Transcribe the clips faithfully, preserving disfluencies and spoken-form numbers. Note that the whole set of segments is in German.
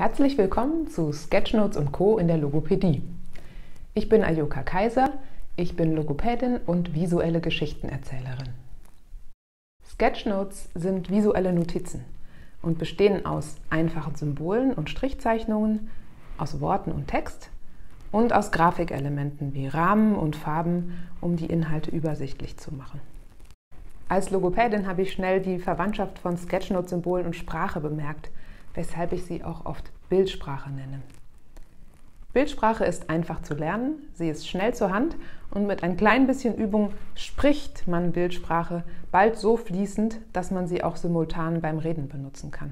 Herzlich willkommen zu Sketchnotes und Co. in der Logopädie. Ich bin Ayoka Kaiser, ich bin Logopädin und visuelle Geschichtenerzählerin. Sketchnotes sind visuelle Notizen und bestehen aus einfachen Symbolen und Strichzeichnungen, aus Worten und Text und aus Grafikelementen wie Rahmen und Farben, um die Inhalte übersichtlich zu machen. Als Logopädin habe ich schnell die Verwandtschaft von Sketchnote-Symbolen und Sprache bemerkt, weshalb ich sie auch oft Bildsprache nenne. Bildsprache ist einfach zu lernen, sie ist schnell zur Hand und mit ein klein bisschen Übung spricht man Bildsprache bald so fließend, dass man sie auch simultan beim Reden benutzen kann.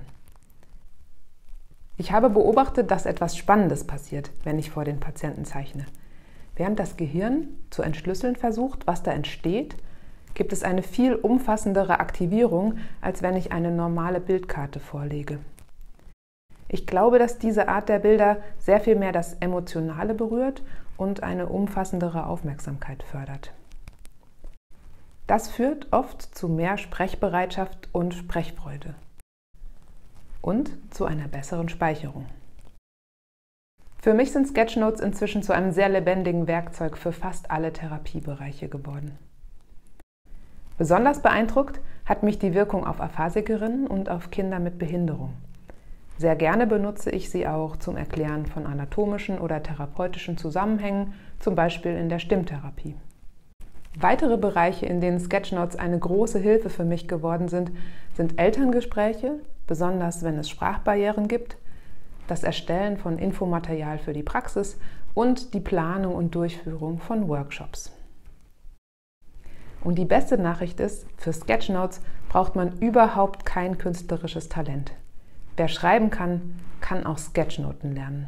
Ich habe beobachtet, dass etwas Spannendes passiert, wenn ich vor den Patienten zeichne. Während das Gehirn zu entschlüsseln versucht, was da entsteht, gibt es eine viel umfassendere Aktivierung, als wenn ich eine normale Bildkarte vorlege. Ich glaube, dass diese Art der Bilder sehr viel mehr das Emotionale berührt und eine umfassendere Aufmerksamkeit fördert. Das führt oft zu mehr Sprechbereitschaft und Sprechfreude und zu einer besseren Speicherung. Für mich sind Sketchnotes inzwischen zu einem sehr lebendigen Werkzeug für fast alle Therapiebereiche geworden. Besonders beeindruckt hat mich die Wirkung auf Aphasikerinnen und auf Kinder mit Behinderung. Sehr gerne benutze ich sie auch zum Erklären von anatomischen oder therapeutischen Zusammenhängen, zum Beispiel in der Stimmtherapie. Weitere Bereiche, in denen Sketchnotes eine große Hilfe für mich geworden sind, sind Elterngespräche, besonders wenn es Sprachbarrieren gibt, das Erstellen von Infomaterial für die Praxis und die Planung und Durchführung von Workshops. Und die beste Nachricht ist, für Sketchnotes braucht man überhaupt kein künstlerisches Talent. Wer schreiben kann, kann auch Sketchnoten lernen.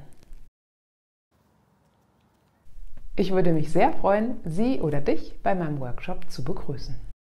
Ich würde mich sehr freuen, Sie oder dich bei meinem Workshop zu begrüßen.